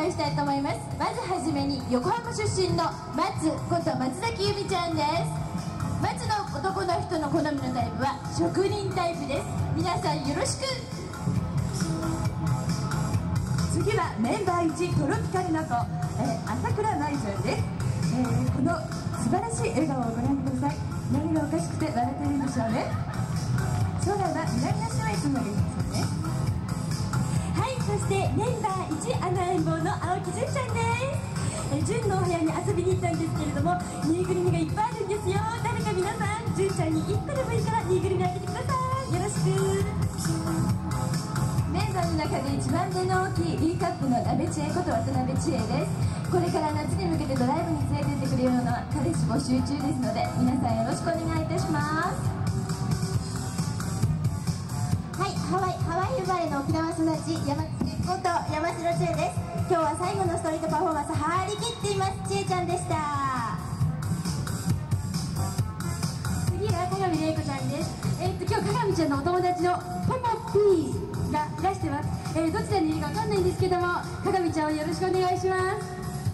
介したいと思います。まずはじめに横浜出身の松こと松崎由美ちゃんです。松の男の人の好みのタイプは職人タイプです。皆さんよろしく。 次はメンバー1トロピカルの子、朝倉舞ちゃんです。この素晴らしい笑顔をご覧ください。何がおかしくて笑ってるんでしょうね。将来は南の島へ住むわけですよね。 はい、そしてメンバー1アナエンボーの青木純ちゃんです。純のお部屋に遊びに行ったんですけれども、ぬいぐるみがいっぱいあるんですよ。誰か皆さん純ちゃんに1個でもいいからぬいぐるみあげてください。よろしく。 メンバーの中で一番目の大きい E カップの鍋知恵こと渡辺千恵です。これから夏に向けてドライブに連れてってくれるような彼氏募集中ですので、皆さんよろしくお願いいたします。 はい、ハワイ生まれの沖縄育ち山千恵こと山城千恵です。今日は最後のストリートパフォーマンス張り切っています。千恵ちゃんでした。 次は鏡玲子ちゃんです。今日鏡ちゃんのお友達のポポピーがいらしてます。どちらにいるかわかんないんですけども、鏡ちゃんをよろしくお願いします。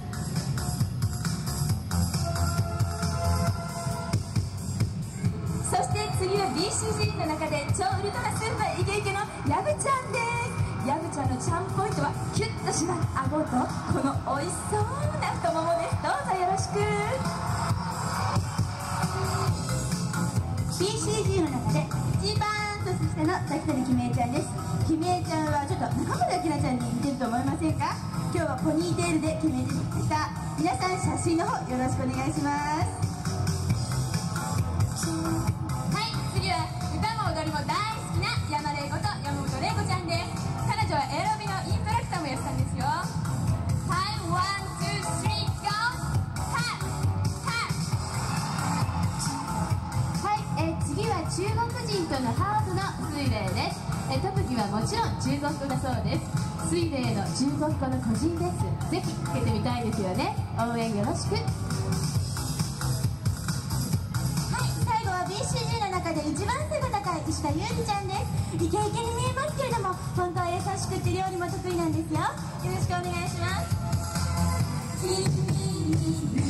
そして次は BCG の中で超ウルトラスーパーイケイケのヤブちゃんです。ヤブちゃんのチャームポイントはキュッとした顎とこの美味しそうな太ももです。どうぞよろしく。 BCG の中で一番年下の滝谷きみえちゃんです。きみえちゃんはちょっと中村明菜ちゃんに似てると思いませんか。今日はポニーテールで決めてきました。皆さん写真の方よろしくお願いします。 次は歌も踊りも大好きな山玲子と山本玲子ちゃんです。彼女はエアロビのインストラクターもやってたんですよ。タイム1、2、3、ゴー。はい、次は中国人とのハーフの水霊です。特技はもちろん中国語だそうです。水霊の中国語の個人レッスン、ぜひつけてみたいですよね。応援よろしく。 BCG の中で一番背が高い石田ゆうりちゃんです。イケイケに見えますけれども、本当は優しくて料理も得意なんですよ。よろしくお願いします。